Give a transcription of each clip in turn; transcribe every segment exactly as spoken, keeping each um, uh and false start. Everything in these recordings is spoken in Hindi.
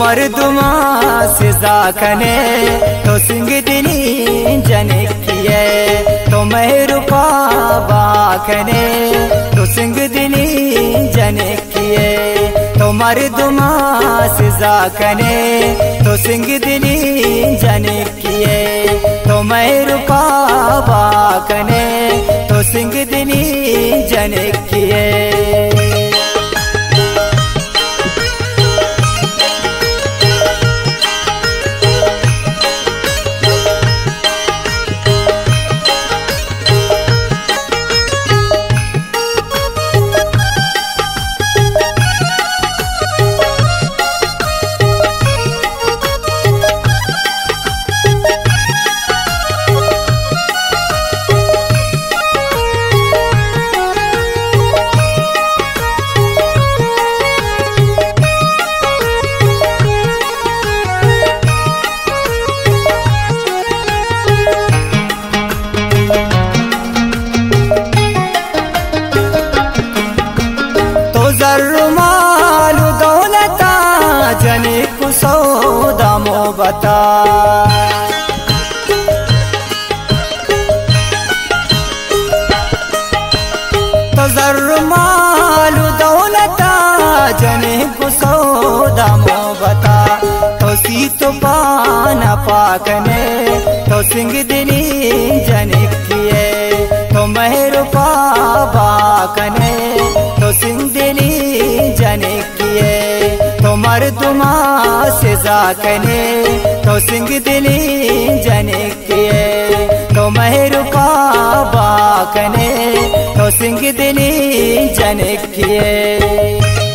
मर्दुमा सिजा कने तो सिंह दिनी जनकिए तो मेहरुपा बाकने तो सिंह दिनी जनकिए तो मर्दुमा सिजा कने तो सिंह दिनी जनकिए तो मेहरुपा बाकने तो सिंह दिनी जनकिए मालू दौलता जने को सौदा मोहब्बता तो जर्र मालू दौलता जने को सौदा मोहब्बता तो सी तो पाना पाकने तो सिंह दिनी जने किए तो मेहरुपा बाकने तो सिंह दिनी जने किए तो मर्दुमा सिजा कने तो सिंह दिनी जने किए तो मेहरुपा बाकने तो सिंह दिनी जने किए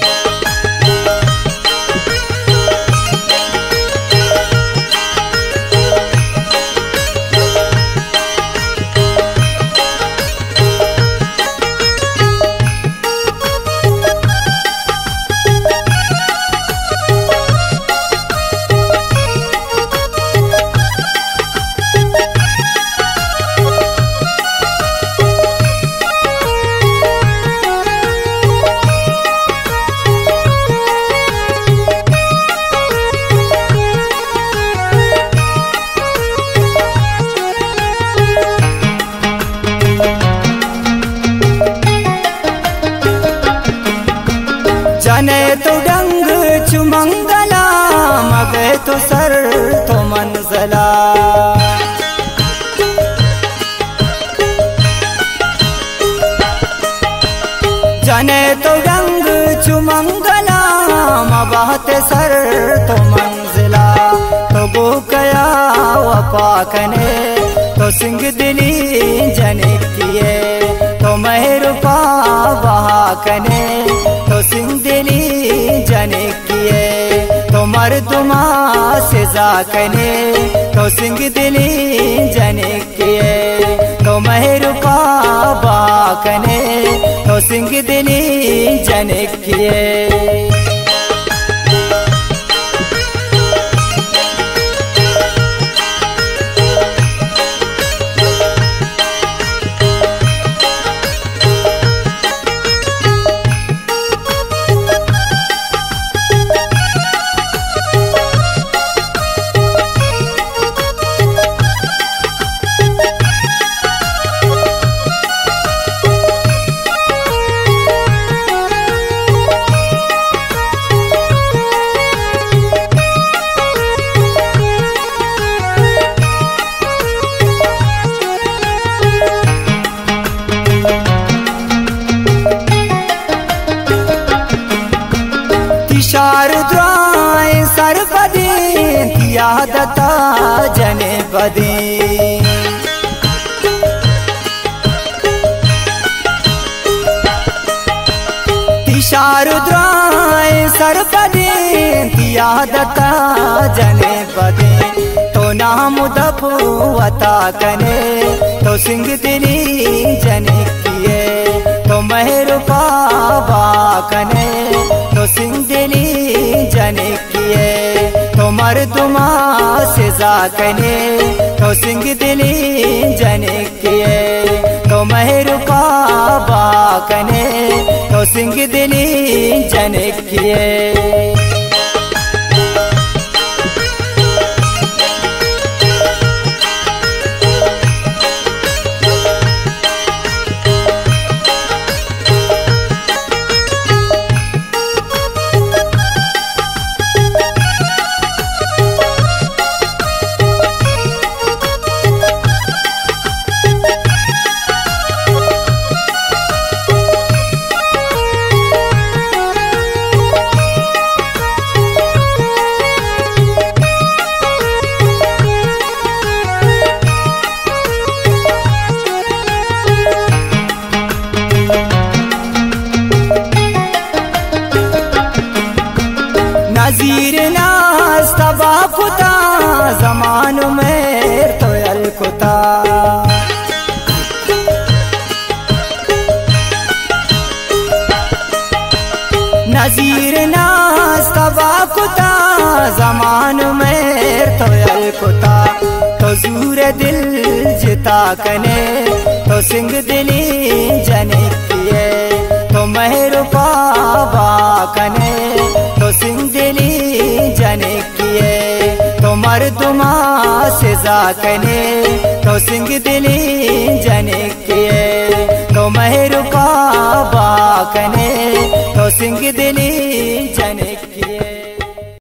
जने तो डंग चुमंगला मगे तो सर तो मंजला जने तो डंग चुमंगला मबाते सर तो मंजिला तो गो कया वफा कने तो सिंह दिनी जने किए तो मेहरुपा बहा कने तो सिंह दिनी जने किए तो मर्दुमा सिजा कने तो सिंह दिनी जने किए तो मेहरुपा बाकने तो सिंह दिनी जने किए शारद्राय सरपदी यादता जने पदी शारद्राय सरपदी यादता जने पदी तो नाम दफुवता कने तो सिंह दिनी जने किए तो मेहरुपा बाकने तो सिंह दिनी जने किए तो मर्दुमा सिजा कने तो सिंह दिनी जने किए तो मेहरुपा बाकने तो सिंह दिनी जने किए कुता नजीर नास तबा कुता जमान में तो यल कुता तो जूर दिल जिता कने तो सिंह दिली जने किए तो मेहर पावा कने तो सिंह दिली जने किए तो मर्दुमा सिजा कने तो सिंह दिली जने किए तो मेहर पावा कने तो सिंह दिली जने किए।